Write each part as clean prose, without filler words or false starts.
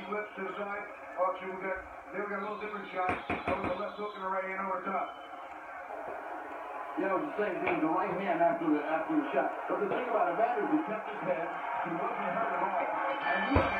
flips to the side. Auction, we got a little different shot. That was the left hook and a right hand over top. Yeah, it was the same thing, the right hand after the shot. But the thing about Evander is he kept his head, he wasn't hurt at all. And he was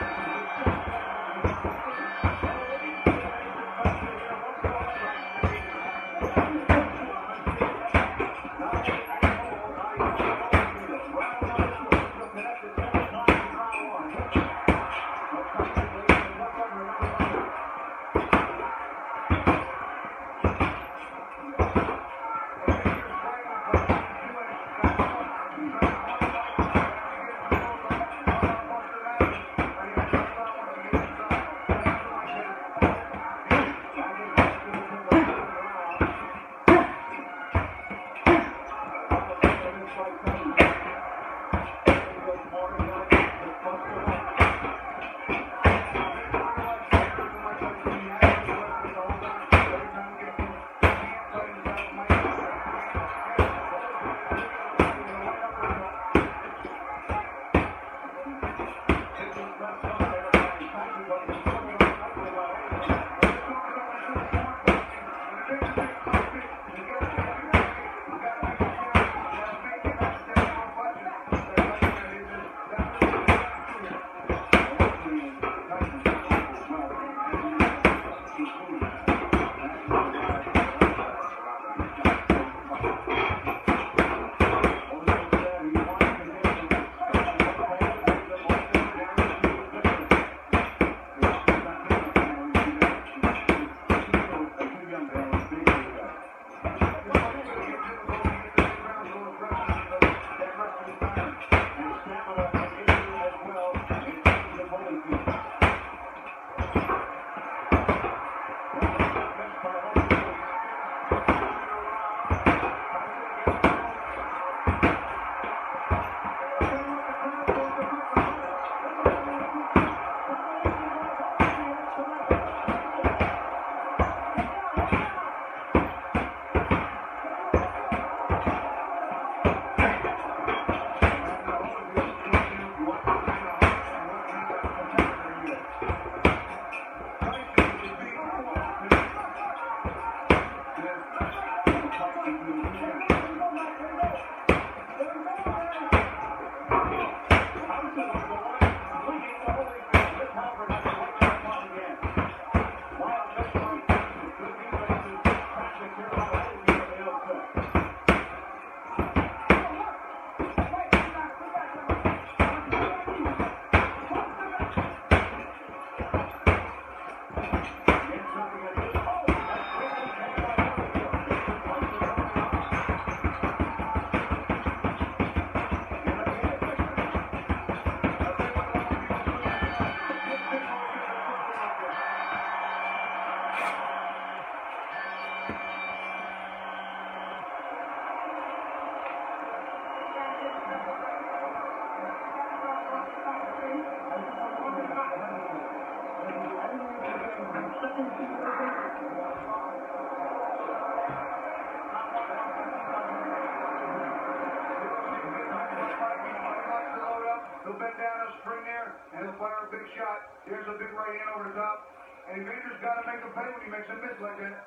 Here's a big right hand over the top. And Evander's got to make a pay when he makes a miss like that.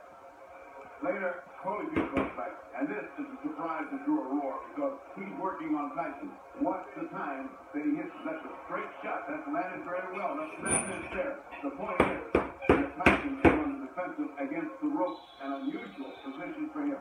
Later, Holyfield comes back. And this is a surprise that drew a roar because he's working on Tyson. Watch the time that he hits. That's a straight shot. That's landed very well. That's this there. The point is that Tyson is on the defensive against the ropes. An unusual position for him.